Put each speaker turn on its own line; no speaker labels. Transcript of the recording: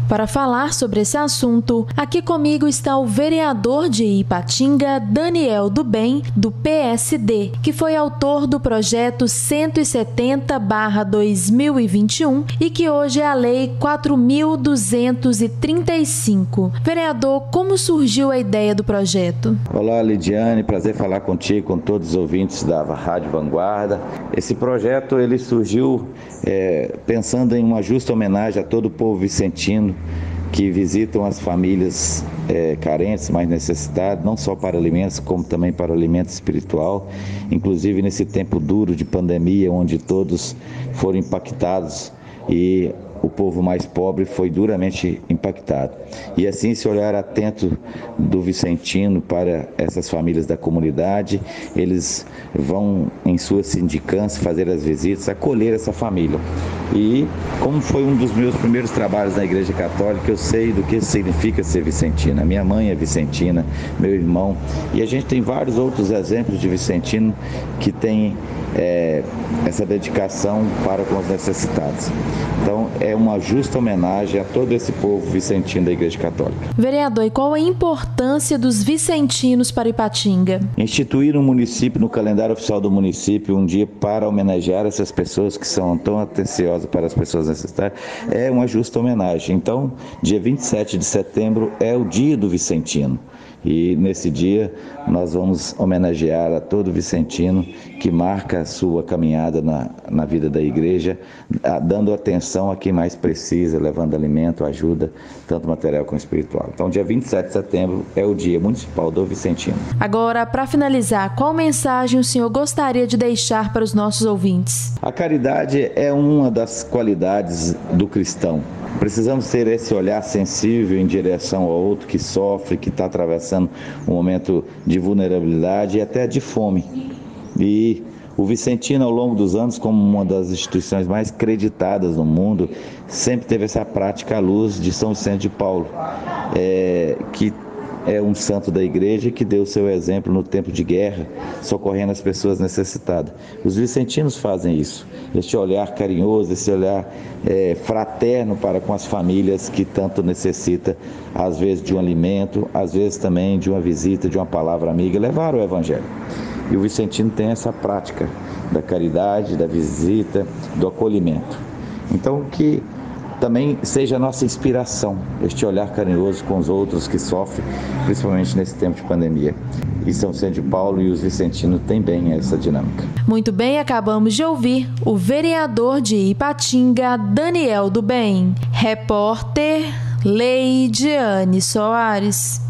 Para falar sobre esse assunto, aqui comigo está o vereador de Ipatinga, Daniel do Bem, do PSD, que foi autor do projeto 170/2021 e que hoje é a Lei 4.235. Vereador, como surgiu a ideia do projeto?
Olá, Lidiane, prazer falar contigo, com todos os ouvintes da Rádio Vanguarda. Esse projeto ele surgiu pensando em uma justa homenagem a todo o povo vicentino que visitam as famílias carentes, mais necessitadas, não só para alimentos, como também para alimento espiritual, inclusive nesse tempo duro de pandemia, onde todos foram impactados e o povo mais pobre foi duramente impactado. E assim, esse olhar atento do vicentino para essas famílias da comunidade, eles vão em suas sindicâncias fazer as visitas, acolher essa família. E como foi um dos meus primeiros trabalhos na Igreja Católica, eu sei do que significa ser vicentina. Minha mãe é vicentina, meu irmão, e a gente tem vários outros exemplos de vicentino que têm essa dedicação para com os necessitados. Então, é uma justa homenagem a todo esse povo vicentino da Igreja Católica.
Vereador, e qual a importância dos vicentinos para Ipatinga?
Instituir no município, no calendário oficial do município, um dia para homenagear essas pessoas que são tão atenciosas para as pessoas necessitadas, é uma justa homenagem. Então, dia 27 de setembro é o dia do vicentino. E nesse dia nós vamos homenagear a todo vicentino que marca a sua caminhada na vida da igreja, dando atenção a quem mais precisa, levando alimento, ajuda, tanto material como espiritual. Então, dia 27 de setembro é o dia municipal do vicentino.
Agora, para finalizar, qual mensagem o senhor gostaria de deixar para os nossos ouvintes?
A caridade é uma das qualidades do cristão. Precisamos ter esse olhar sensível em direção ao outro que sofre, que está atravessando um momento de vulnerabilidade e até de fome. E o vicentino, ao longo dos anos, como uma das instituições mais creditadas no mundo, sempre teve essa prática à luz de São Vicente de Paulo, que é um santo da igreja que deu seu exemplo no tempo de guerra, socorrendo as pessoas necessitadas. Os vicentinos fazem isso, esse olhar carinhoso, esse olhar fraterno para com as famílias que tanto necessitam, às vezes de um alimento, às vezes também de uma visita, de uma palavra amiga, levar o evangelho. E o vicentino tem essa prática da caridade, da visita, do acolhimento. Então, que também seja a nossa inspiração, este olhar carinhoso com os outros que sofrem, principalmente nesse tempo de pandemia. E São Vicente de Paulo e os vicentinos têm bem essa dinâmica.
Muito bem, acabamos de ouvir o vereador de Ipatinga, Daniel do Bem. Repórter Leidiane Soares.